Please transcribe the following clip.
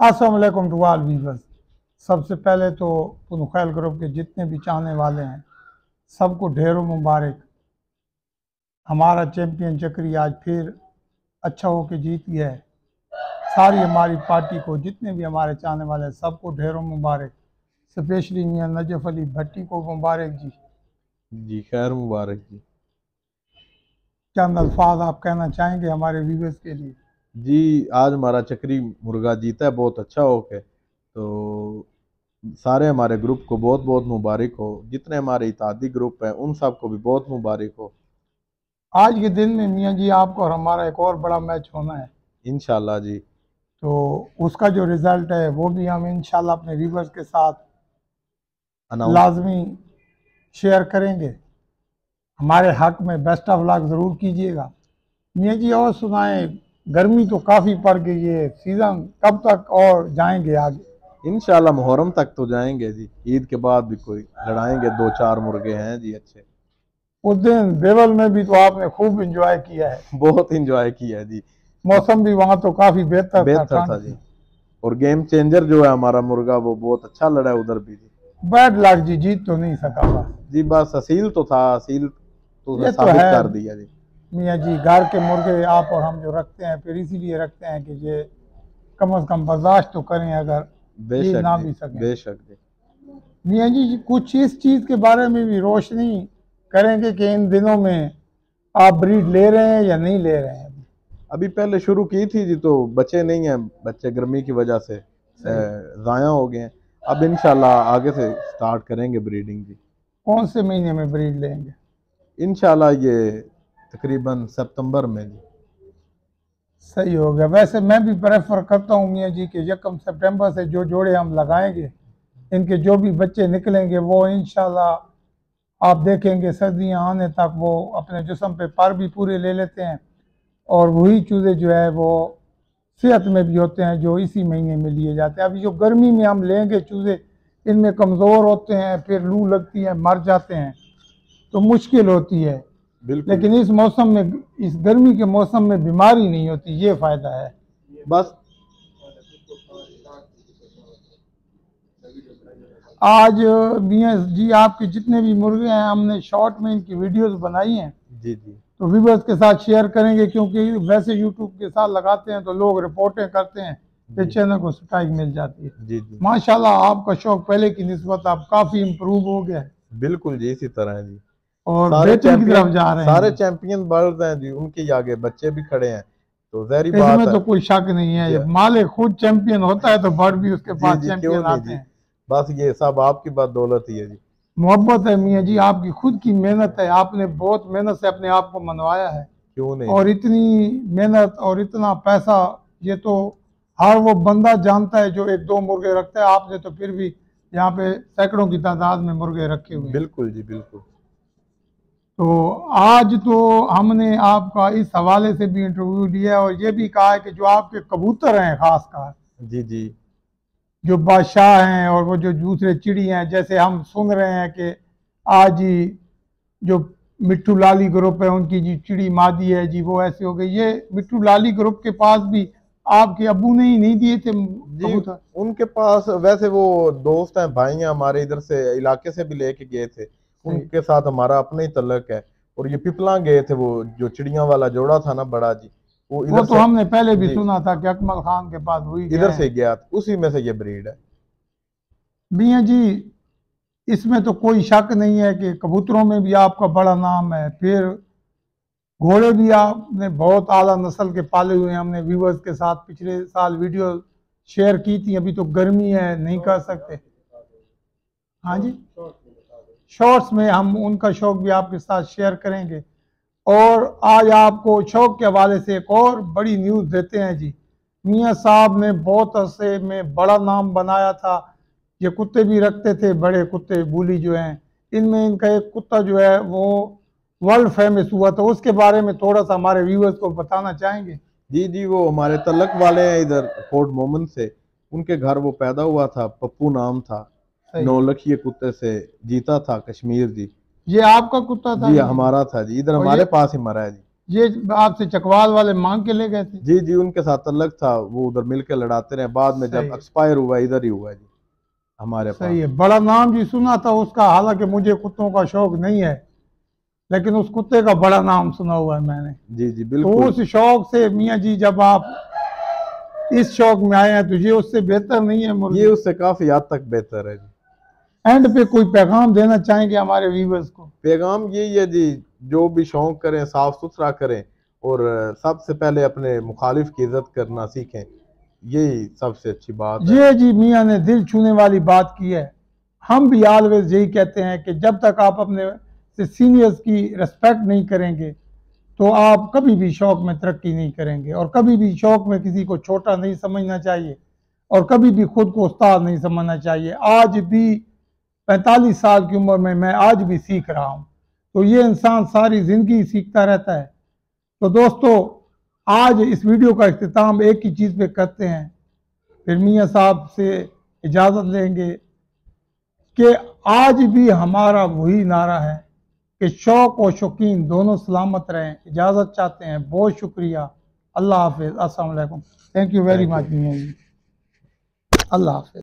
अस्सलाम वालेकुम to all viewers. सबसे पहले तो पुनखैल ग्रुप के जितने भी चाहने वाले हैं सबको ढेरों मुबारक। हमारा चैंपियन चक्री आज फिर अच्छा होकर जीत गया है। सारी हमारी पार्टी को जितने भी हमारे चाहने वाले हैं सबको ढेरों मुबारक। स्पेशली मियां नजफ अली भट्टी को मुबारक जी। जी खैर मुबारक जी। चंद अल्फाज आप कहना चाहेंगे हमारे व्यूअर्स के लिए? जी आज हमारा चक्री मुर्गा जीता है बहुत अच्छा होके, तो सारे हमारे ग्रुप को बहुत बहुत मुबारक हो। जितने हमारे इत्तेहादी ग्रुप हैं उन सब को भी बहुत मुबारक हो। आज के दिन में मियां जी आपको और हमारा एक और बड़ा मैच होना है, इंशाल्लाह जी। तो उसका जो रिजल्ट है वो भी हम इंशाल्लाह अपने व्यूअर्स के साथ अनाउंस लाजमी शेयर करेंगे। हमारे हक में बेस्ट ऑफ लक ज़रूर कीजिएगा। मियाँ जी और सुनाएं, गर्मी तो काफ़ी पड़ गई है, सीज़न कब तक और जाएंगे आगे? इंशाल्लाह मुहर्रम तक तो जाएंगे जी। ईद के बाद भी कोई लड़ाएंगे, दो चार मुर्गे हैं जी अच्छे। उस दिन देवल में भी तो आपने खूब इंजॉय किया है। बहुत इंजॉय किया है जी। मौसम भी वहाँ तो काफ़ी बेहतर था, बेहतर था जी। और गेम चेंजर जो है हमारा मुर्गा वो बहुत अच्छा लड़ा है उधर भी जी। बैड लक जी, जीत तो नहीं सका बस। जी बस असील तो था, असील तो उसने ये तो साबित है कर दिया जी। मियाँ जी, घर के मुर्गे आप और हम जो रखते हैं फिर इसीलिए रखते हैं कि ये कम से कम बर्दाश्त तो करें अगर जीत बेशक ना जी, भी सकें। बेशक जी। मियाँ जी कुछ इस चीज़ के बारे में भी रोशनी करेंगे कि इन दिनों में आप ब्रीड ले रहे हैं या नहीं ले रहे हैं? अभी पहले शुरू की थी जी, तो बच्चे नहीं हैं, बच्चे गर्मी की वजह से ज़ाया हो गए हैं। अब इंशाल्लाह आगे से स्टार्ट करेंगे ब्रीडिंग जी। कौन से महीने में ब्रीड लेंगे? इंशाल्लाह ये तकरीबन सितंबर में जी। सही हो गया। वैसे मैं भी प्रेफर करता हूँ मियाँ जी कि यकम सितंबर से जो जोड़े हम लगाएंगे इनके जो भी बच्चे निकलेंगे वो इंशाल्लाह आप देखेंगे सर्दियाँ आने तक वो अपने जिस्म पे पर भी पूरे ले लेते हैं और वही चूज़े जो है वो सेहत में भी होते हैं जो इसी महीने में लिए जाते हैं। अभी जो गर्मी में हम लेंगे चूज़े इनमें कमज़ोर होते हैं, फिर लू लगती है, मर जाते हैं, तो मुश्किल होती है। बिल्कुल। लेकिन इस मौसम में, इस गर्मी के मौसम में बीमारी नहीं होती, ये फ़ायदा है। बस आज मियाँ जी आपके जितने भी मुर्गे हैं हमने शॉर्ट में इनकी वीडियोस बनाई हैं, जी जी तो व्यूअर्स के साथ शेयर करेंगे क्योंकि वैसे यूट्यूब के साथ लगाते हैं तो लोग रिपोर्टें करते हैं, फिर चैनल को स्ट्राइक मिल जाती है। जी जी। माशाल्लाह आपका शौक पहले की निस्बत अब काफ़ी इम्प्रूव हो गया है बिल्कुल जी, इसी तरह है जी। और सारे बेहतरी की तरफ चैंपियन, जा रहे सारे हैं। चैंपियन बर्ड हैं जी, उनके आगे बच्चे भी खड़े हैं, तो जहरी बात इसमें है। तो कोई शक नहीं है, जी जब मालिक खुद चैंपियन होता है तो बर्ड भी उसके जी पास जी, क्यों चैंपियन नहीं आते जी। हैं। बस ये सब आपकी बदौलत ही है जी। मोहब्बत है मियाँ जी, आपकी खुद की मेहनत है, आपने बहुत मेहनत से अपने आप को मनवाया है क्यों नहीं और जी। इतनी मेहनत और इतना पैसा ये तो हर वो बंदा जानता है जो एक दो मुर्गे रखता है। आपने तो फिर भी यहाँ पे सैकड़ों की तादाद में मुर्गे रखे हुए हैं। बिल्कुल जी बिल्कुल। तो आज तो हमने आपका इस हवाले से भी इंटरव्यू लिया और ये भी कहा है कि जो आपके कबूतर हैं खासकर, जी जी जो बादशाह हैं और वो जो दूसरे चिड़ी हैं, जैसे हम सुन रहे हैं कि आज ही जो मिट्टू लाली ग्रुप है उनकी जी चिड़ी मादी है जी वो ऐसे हो गई। ये मिट्टू लाली ग्रुप के पास भी आपके अबू ने ही नहीं दिए थे जी। कबूतर? उनके पास वैसे वो दोस्त हैं, भाई हैं हमारे, इधर से इलाके से भी लेके गए थे। सही। उनके साथ हमारा अपना ही तल्लक है। और ये पिपला गए थे, वो जो चिड़िया वाला जोड़ा था ना बड़ा जी, वो वो इधर तो से। हमने पहले भी जी सुना था कि अकमल खान के पास वही गए इधर हैं। से गया, उसी में से ये ब्रीड है। मियाँ जी इसमें तो कोई शक नहीं है कि कबूतरों में भी आपका बड़ा नाम है, फिर घोड़े भी आपने बहुत आला नस्ल के पाले हुए हैं। हमने व्यूवर्स के साथ पिछले साल वीडियो शेयर की थी, अभी तो गर्मी है नहीं कर सकते। हाँ जी, शॉर्ट्स में हम उनका शौक भी आपके साथ शेयर करेंगे। और आज आपको शौक के हवाले से एक और बड़ी न्यूज़ देते हैं जी। मियाँ साहब ने बहुत अरसे में बड़ा नाम बनाया था, ये कुत्ते भी रखते थे, बड़े कुत्ते बूली जो हैं, इनमें इनका एक कुत्ता जो है वो वर्ल्ड फेमस हुआ था, उसके बारे में थोड़ा सा हमारे व्यूअर्स को बताना चाहेंगे? जी जी, वो हमारे तलक वाले हैं इधर फोर्ट मोमन से। उनके घर वो पैदा हुआ था, पप्पू नाम था। सही। 9 लखिए कुत्ते से जीता था कश्मीर जी। ये आपका कुत्ता था जी मियाँ जी? हमारा था जी, इधर और हमारे पास ही मरा है जी। ये आपसे चकवाल वाले मांग के ले गए थे? जी जी, उनके साथ अलग था, वो उधर मिलकर लड़ाते रहे, बाद में जब एक्सपायर हुआ इधर ही हुआ जी हमारे पास। सही है। बड़ा नाम जी सुना था उसका, हालांकि मुझे कुत्तों का शौक नहीं है, लेकिन उस कुत्ते का बड़ा नाम सुना हुआ है मैंने। जी जी तो बिल्कुल। उस शौक से मियाँ जी जब आप इस शौक में आए हैं तो ये उससे बेहतर नहीं है ये मुर्गी? उससे काफी हद तक बेहतर है जी। एंड पे कोई पैगाम देना चाहेंगे हमारे व्यूवर्स को? पैगाम यही है जी, जो भी शौक करें साफ सुथरा करें, और सबसे पहले अपने मुखालिफ की इज्जत करना सीखें, यही सबसे अच्छी बात है। ये जी मियाँ ने दिल छूने वाली बात की है। हम भी ऑलवेज यही कहते हैं कि जब तक आप अपने से सीनियर्स की रिस्पेक्ट नहीं करेंगे तो आप कभी भी शौक में तरक्की नहीं करेंगे, और कभी भी शौक में किसी को छोटा नहीं समझना चाहिए, और कभी भी खुद को उस्ताद नहीं समझना चाहिए। आज भी 45 साल की उम्र में मैं आज भी सीख रहा हूँ, तो ये इंसान सारी ज़िंदगी सीखता रहता है। तो दोस्तों, आज इस वीडियो का इख्तिताम एक ही चीज़ पे करते हैं, फिर मियाँ साहब से इजाज़त लेंगे कि आज भी हमारा वही नारा है कि शौक और शौकीन दोनों सलामत रहें। इजाज़त चाहते हैं, बहुत शुक्रिया। अल्लाह हाफिज़। अस्सलाम वालेकुम। Thank you very thank much you. Mian ji. अल्लाह हाफिज़।